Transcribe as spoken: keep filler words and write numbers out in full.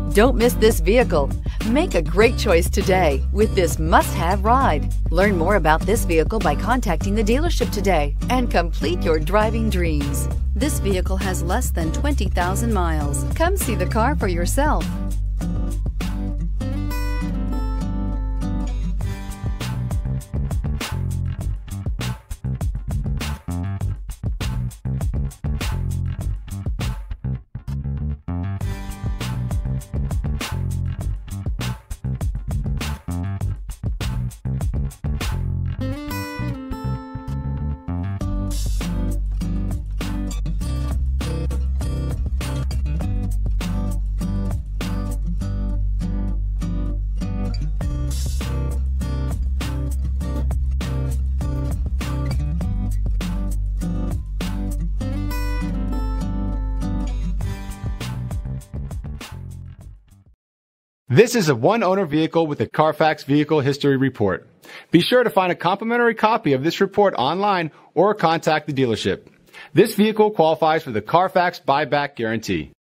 Don't miss this vehicle. Make a great choice today with this must-have ride. Learn more about this vehicle by contacting the dealership today and complete your driving dreams. This vehicle has less than twenty thousand miles. Come see the car for yourself. This is a one-owner vehicle with a Carfax Vehicle History Report. Be sure to find a complimentary copy of this report online or contact the dealership. This vehicle qualifies for the Carfax Buyback Guarantee.